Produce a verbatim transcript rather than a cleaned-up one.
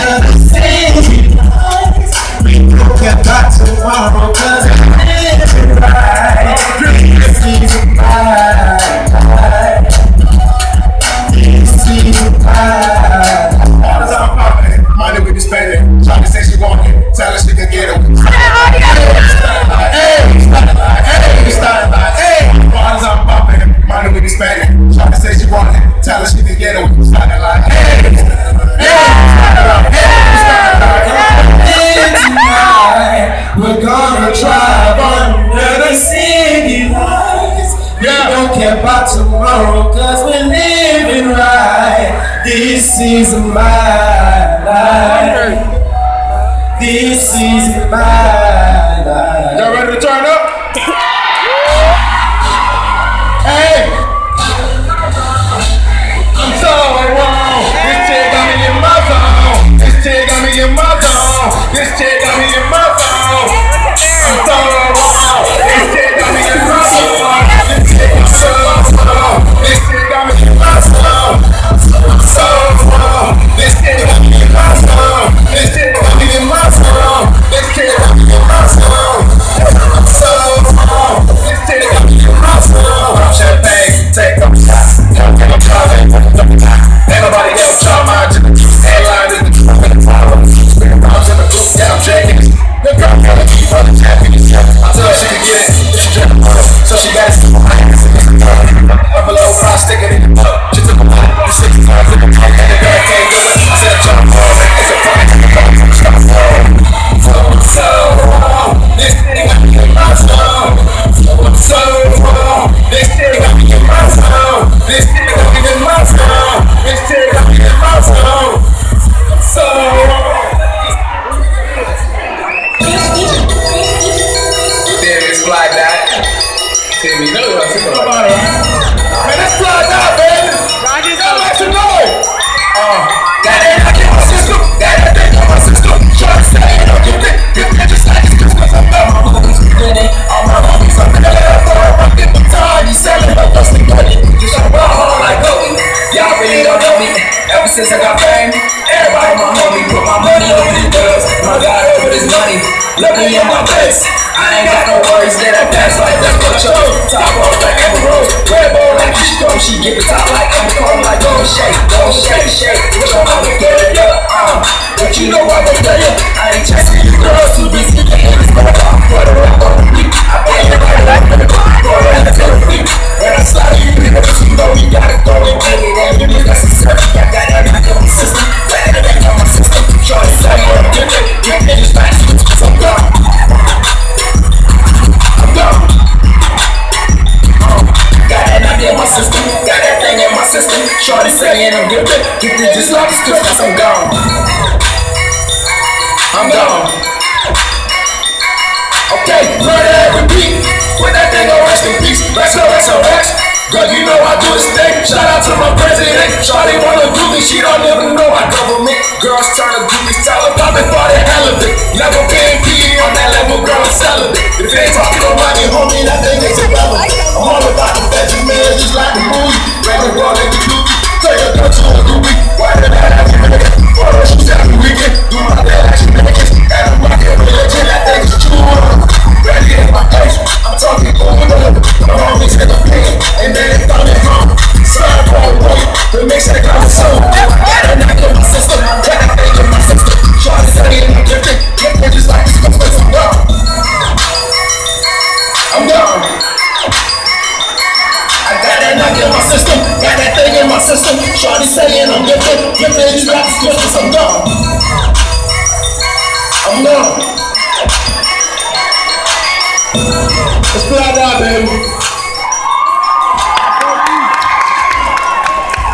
We don't care about tomorrow, cause it's living right. This season right. This season right. All the time popping, money with this penny. Trying to say she want it, tell her she can get it. Hey, starting like, hey, starting like, hey, starting like, hey. All the time popping, money with this penny. Trying to say she want it, tell her she can get it. Starting like, hey, hey, starting like, hey, starting like, hey, tonight we're gonna drive under the city lights. We don't care about tomorrow, cause we're living right. This is my life. This is my life. Y'all ready to turn up? Hey! I'm so wrong. This chick got me in my zone. This chick got me in my zone. This chick got me in my zone. I'm so wrong. This chick got me in my zone. This chick got me in my zone. This chick got me in my zone. I'm so wrong. This chick got me in my zone. This chick got me in my zone. This chick got me in my zone. I'm so wrong. This chick got me in my zone. I'm champagne, take a shot. I'm driving, ain't nobody else try my headline in the truck in the power. Spinning rounds in the group, yeah, I'm shaking. The girl got a key for the champions. I tell her she can get it, if she drink the bottle. So she got it, up below, five, stick it in the mud. She took a money, the sixty-five in the mud. And the girl can't do it. I said, jump on, it's a party, it's a party, it's a party. So wrong, this thing got me in my zone. So wrong, this thing got me in my zone. This thing got me in my zone. This thing got me in my zone. So wrong. Damn, it's fly that. Damn, you know what I'm saying about it. Man, it's fly that, baby. Y'all like to know it. Uh, got it, I get my system. Got that thing on my system. Try to say it, don't get it. Get it just like it's Christmas. I'm done. My homies with it. All my homies up in the left for a bucket of time. You selling my dusty money. Just I'm ball like Kobe. Y'all really don't know me. Ever since I got fame, everybody my homie put my money over the drugs. My God over this money. Look me in my face. I ain't got no worries that I pass like that's what you top off like Amber Rose. Red ball like Chico. She give it top like Amber Cole. Like don't shake, don't shake, shake. Which one I'm gonna get it up? Uh, but you know I'm gonna tell you. I ain't chasing you girls too busy. The hand is going off. Put her up on the beat. I pay it right like the car. Throw her in the telephone. When I slide you, you know you gotta go and get it. And you got some stuff. I got everything on my system. Got everything on my system. Try to say I'm different. You can't just pass it. So I'm gone. I'm gone. Uh, got that nothing in my system. Got that thing in my system. Shorty saying I'm different. Get it just like it's Christmas. I'm gone. I'm gone. Okay, murder every beat. Put that thing on rest in peace. Let's go, let's go, let's. Girl, you know I do this thing. Shout out to my president. Shawty wanna do me, she don't even know my government. Girls trying to do me, tell her poppin' for the hell of it. Never been P E on that level, girl, I'm celibate. If they ain't talking no money, homie, that thing ain't irrelevant. I'm all about the veggie man, just like the movie. Ran the world in the doobie. Take a girl to a doobie. Why did that happen, man? Photo shoots every weekend. Do my bad action, niggas. And I'm rockin' religion, that thing is true. Ready in my face, I'm talking over the hood. My homies in the pain, and then they thought it home. Slide for a way, to mix that kind of soul. Got a knock in my system, got that thing in my system. Try to say it, I'm different. Get me just like it's Christmas, I'm gone. I'm gone. I got that knock in my system, got that thing in my system. Try to say it, I'm different. Get me just like it's Christmas, I'm gone. I'm gone. Let's fly out, baby.